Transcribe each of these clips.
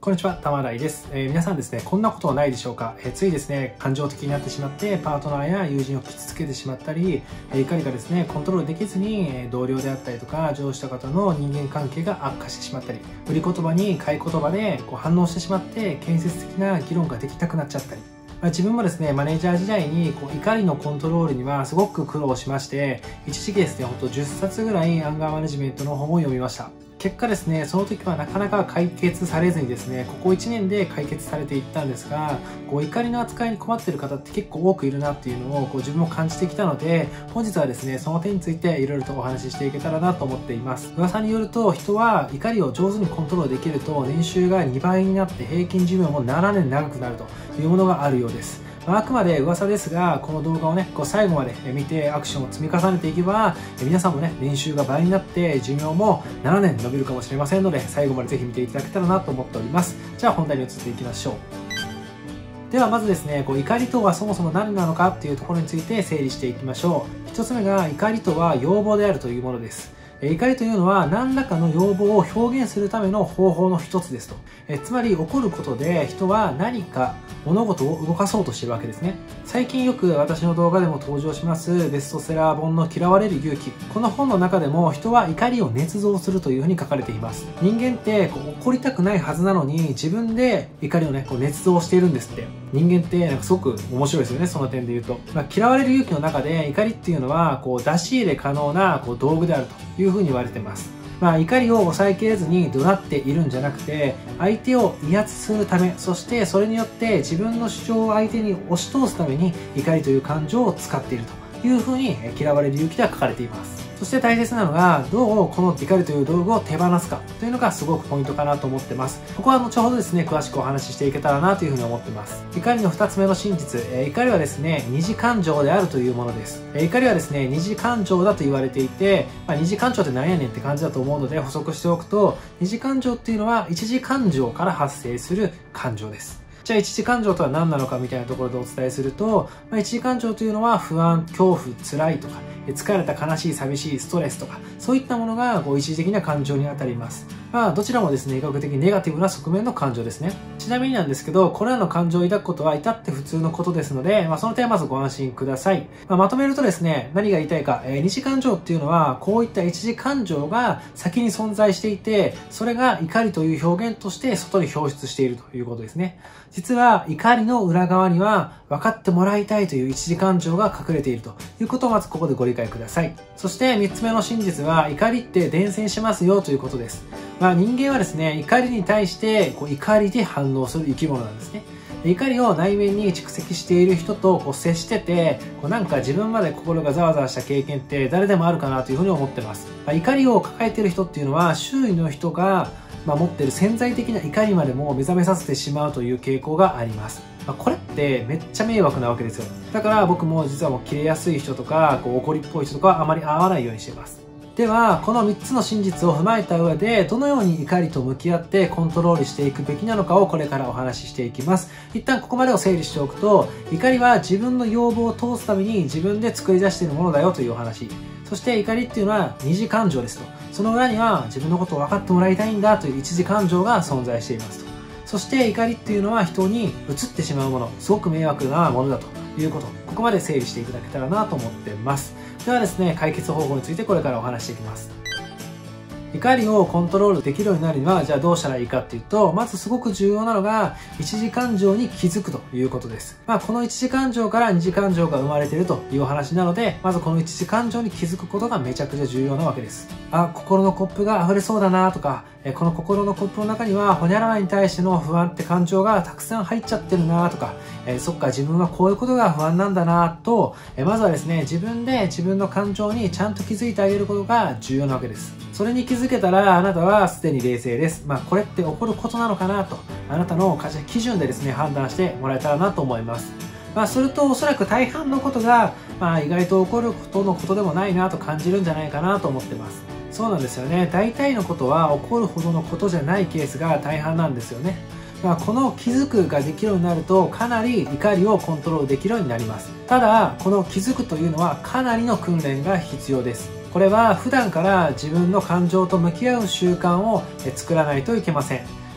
こんにちは、玉井です。皆さんですね、こんなことはないでしょうか。ついですね、感情的になってしまって、パートナーや友人を傷つけてしまったり、怒りがですね、コントロールできずに、同僚であったりとか、上司とかとの人間関係が悪化してしまったり、売り言葉に買い言葉で反応してしまって、建設的な議論ができなくなっちゃったり、自分もですね、マネージャー時代に怒りのコントロールにはすごく苦労しまして、一時期ですね、ほんと10冊ぐらいアンガーマネジメントの本を読みました。結果ですね、その時はなかなか解決されずにですね、ここ1年で解決されていったんですが、怒りの扱いに困っている方って結構多くいるなっていうのを自分も感じてきたので、本日はですね、その点についていろいろとお話ししていけたらなと思っています。噂によると、人は怒りを上手にコントロールできると、年収が2倍になって平均寿命も7年長くなるというものがあるようです。あくまで噂ですが、この動画をね、最後まで見てアクションを積み重ねていけば、皆さんもね、年収が倍になって寿命も7年伸びるかもしれませんので、最後までぜひ見ていただけたらなと思っております。じゃあ本題に移っていきましょう。ではまずですね、怒りとはそもそも何なのかっていうところについて整理していきましょう。一つ目が、怒りとは要望であるというものです。怒りというのは何らかの要望を表現するための方法の一つですと。つまり怒ることで人は何か物事を動かそうとしているわけですね。最近よく私の動画でも登場しますベストセラー本の嫌われる勇気。この本の中でも人は怒りを捏造するというふうに書かれています。人間って怒りたくないはずなのに自分で怒りをね、捏造しているんですって。人間ってすごく面白いですよね、その点で言うと。嫌われる勇気の中で怒りっていうのは出し入れ可能な道具であるというふうに言われています。怒りを抑えきれずに怒鳴っているんじゃなくて、相手を威圧するため、そしてそれによって自分の主張を相手に押し通すために怒りという感情を使っているというふうに嫌われる勇気では書かれています。そして大切なのが、どうこの怒りという道具を手放すかというのがすごくポイントかなと思ってます。ここは後ほどですね、詳しくお話ししていけたらなというふうに思ってます。怒りの2つ目の真実、怒りはですね、二次感情であるというものです。怒りはですね、二次感情だと言われていて、二次感情って何やねんって感じだと思うので補足しておくと、二次感情っていうのは一次感情から発生する感情です。じゃあ一次感情とは何なのかみたいなところでお伝えすると、一次感情というのは不安、恐怖、辛いとか、疲れた、悲しい、寂しい、ストレスとか、そういったものが一時的な感情にあたります。どちらもですね、比較的ネガティブな側面の感情ですね。ちなみになんですけど、これらの感情を抱くことは至って普通のことですので、その点はまずご安心ください。まとめるとですね、何が言いたいか、二次感情っていうのは、こういった一次感情が先に存在していて、それが怒りという表現として外に表出しているということですね。実は怒りの裏側には分かってもらいたいという一次感情が隠れているということをまずここでご理解ください。そして3つ目の真実は、怒りって伝染しますよということです。人間はですね、怒りに対して怒りで反応する生き物なんですね。怒りを内面に蓄積している人と接してて、なんか自分まで心がざわざわした経験って誰でもあるかなというふうに思ってます。怒りを抱えている人っていうのは、周囲の人が持っている潜在的な怒りまでも目覚めさせてしまうという傾向があります。これってめっちゃ迷惑なわけですよ。だから僕も実はキレやすい人とか怒りっぽい人とかはあまり会わないようにしています。では、この3つの真実を踏まえた上で、どのように怒りと向き合ってコントロールしていくべきなのかをこれからお話ししていきます。一旦ここまでを整理しておくと、怒りは自分の要望を通すために自分で作り出しているものだよというお話。そして怒りっていうのは二次感情ですと。その裏には自分のことを分かってもらいたいんだという一次感情が存在していますと。そして怒りっていうのは人に移ってしまうもの、すごく迷惑なものだということ。ここまで整理していただけたらなと思ってます。ではですね、解決方法についてこれからお話していきます。怒りをコントロールできるようになるには、じゃあどうしたらいいかっていうと、まずすごく重要なのが、一次感情に気づくということです。この一次感情から二次感情が生まれているというお話なので、まずこの一次感情に気づくことがめちゃくちゃ重要なわけです。心のコップが溢れそうだなとか、この心のコップの中には、ほにゃららに対しての不安って感情がたくさん入っちゃってるなとか、そっか自分はこういうことが不安なんだなと、まずはですね、自分で自分の感情にちゃんと気づいてあげることが重要なわけです。それに気づけたら、あなたはすでに冷静です。これって起こることなのかなと、あなたの価値基準でですね、判断してもらえたらなと思います。それとおそらく大半のことが、意外と起こることのことでもないなと感じるんじゃないかなと思ってます。そうなんですよね。大体のことは起こるほどのことじゃないケースが大半なんですよね。この気づくができるようになると、かなり怒りをコントロールできるようになります。ただ、この気づくというのはかなりの訓練が必要です。これは普段から自分の感情と向き合う習慣を作らないといけません。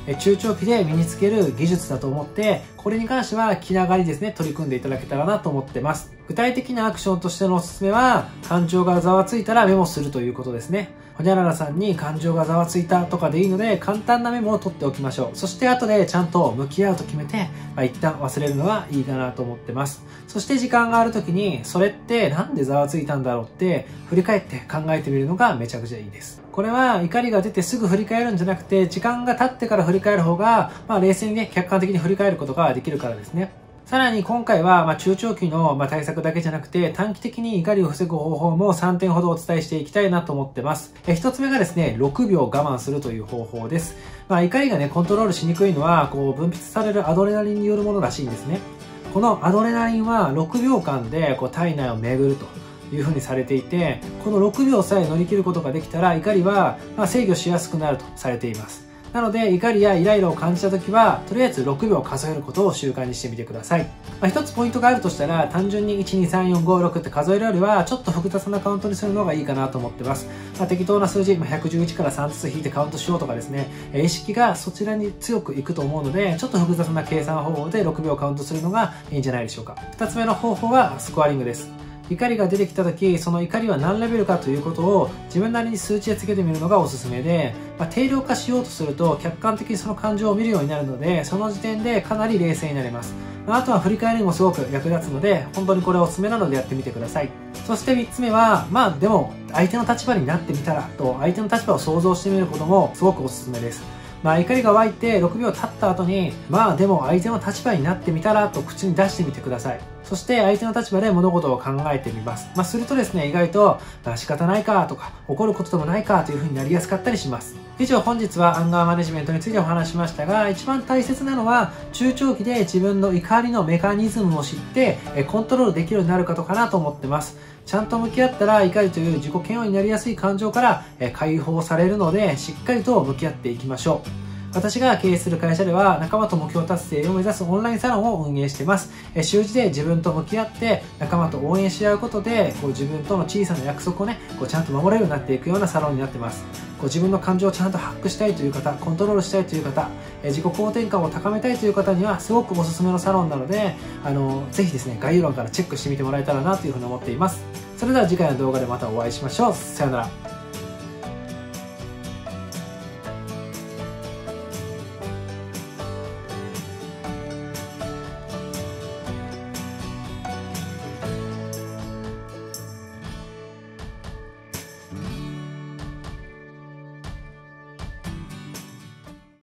中長期で身につける技術だと思って、これに関しては気長にですね、取り組んでいただけたらなと思ってます。具体的なアクションとしてのおすすめは、感情がざわついたらメモするということですね。ほにゃららさんに感情がざわついたとかでいいので、簡単なメモを取っておきましょう。そして後でちゃんと向き合うと決めて、一旦忘れるのはいいかなと思ってます。そして時間がある時に、それってなんでざわついたんだろうって振り返って考えてみるのがめちゃくちゃいいです。これは怒りが出てすぐ振り返るんじゃなくて、時間が経ってから振り返る方が、冷静にね、客観的に振り返ることができるからですね。さらに今回は、中長期の対策だけじゃなくて、短期的に怒りを防ぐ方法も3点ほどお伝えしていきたいなと思ってます。1つ目がですね、6秒我慢するという方法です。怒りがね、コントロールしにくいのは、分泌されるアドレナリンによるものらしいんですね。このアドレナリンは6秒間で体内を巡るというふうにされていて、この6秒さえ乗り切ることができたら、怒りは制御しやすくなるとされています。なので、怒りやイライラを感じたときは、とりあえず6秒数えることを習慣にしてみてください。一つポイントがあるとしたら、単純に1、2、3、4、5、6って数えるよりは、ちょっと複雑なカウントにするのがいいかなと思ってます。適当な数字、111から3ずつ引いてカウントしようとかですね、意識がそちらに強くいくと思うので、ちょっと複雑な計算方法で6秒カウントするのがいいんじゃないでしょうか。2つ目の方法はスコアリングです。怒りが出てきた時、その怒りは何レベルかということを自分なりに数値でつけてみるのがおすすめで、定量化しようとすると客観的にその感情を見るようになるので、その時点でかなり冷静になれます。あとは振り返りにもすごく役立つので、本当にこれおすすめなのでやってみてください。そして3つ目は、でも相手の立場になってみたらと、相手の立場を想像してみることもすごくおすすめです。怒りが湧いて6秒経った後に、でも相手の立場になってみたらと口に出してみてください。そして相手の立場で物事を考えてみます。するとですね、意外と、仕方ないかとか、怒ることでもないかという風になりやすかったりします。以上、本日はアンガーマネジメントについてお話ししましたが、一番大切なのは、中長期で自分の怒りのメカニズムを知って、コントロールできるようになることかなと思ってます。ちゃんと向き合ったら怒りという自己嫌悪になりやすい感情から解放されるので、しっかりと向き合っていきましょう。私が経営する会社では仲間と目標達成を目指すオンラインサロンを運営しています。週次で自分と向き合って仲間と応援し合うことで自分との小さな約束をねちゃんと守れるようになっていくようなサロンになっています。自分の感情をちゃんとハックしたいという方、コントロールしたいという方、自己肯定感を高めたいという方にはすごくおすすめのサロンなので、ぜひですね、概要欄からチェックしてみてもらえたらなというふうに思っています。それでは次回の動画でまたお会いしましょう。さよなら。